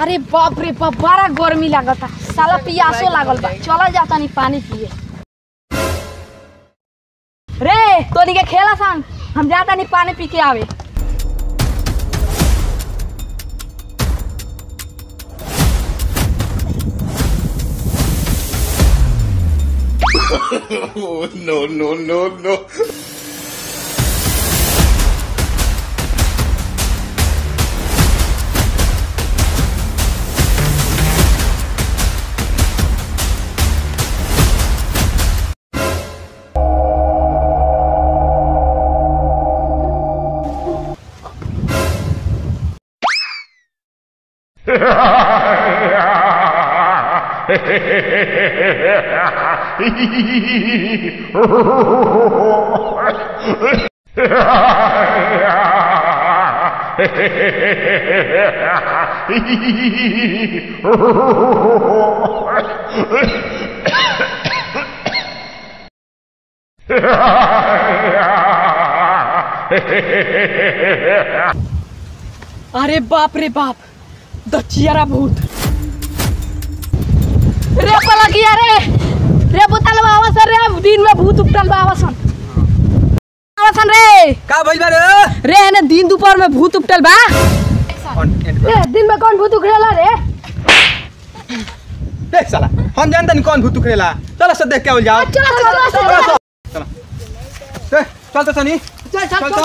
अरे बाप रे बाप, बड़ा गर्मी लागता, साला पियासो लागल बा। चला जाता नहीं पानी पिए। रे तोनी के खेला सन, हम जाता नहीं पानी पी के आवे। No, no, no, no. अरे बाप रे बाप, दचियारा भूत। रे पलकिया रे बुतल बावसन रे, दिन में भूत उपटल बावसन। बावसन रे का भइल बा रे ने दिन दोपहर में भूत उपटल बा। रे दिन में कौन भूत उखड़ेला रे? देख साला, हम जानता नहीं कौन भूत उखड़ेला। चलो सब देख के आवल जाओ। चल चल तो सनी, चल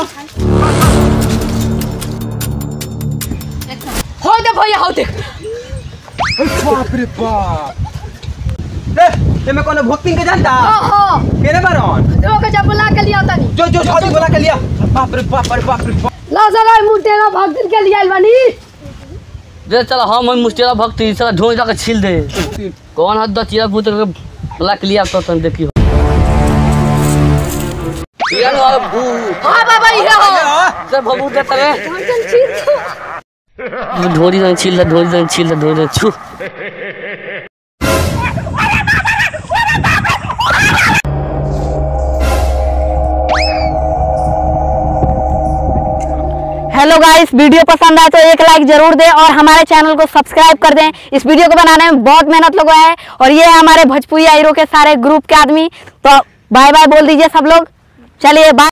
हो दे भैया, हो देख। बाप रे बाप, ए मैं कौन भूत के जानता? ओहो केने बारन तो के जब बुला के लिया तनी, जो शादी बोला के लिया। बाप रे बाप, अरे बाप रे बाप। ला जरा मुटेरा भक्तन के लिए आइल बानी। दे चल हम मुस्टेरा भक्ति साला ढोल जाके छील दे। कौन हद दचिया भूत के बुला के लिया तो तन देखी। ये नो भूत। हां बाबा ये हो सब भूत देता रे। हम चल छी ढोली रंग छील ढोली छू। हेलो गाइस, वीडियो पसंद आए तो एक लाइक जरूर दें और हमारे चैनल को सब्सक्राइब कर दें। इस वीडियो को बनाने में बहुत मेहनत लगा है और ये है हमारे भोजपुरी हीरो के सारे ग्रुप के आदमी। तो बाय बाय बोल दीजिए सब लोग। चलिए बाय।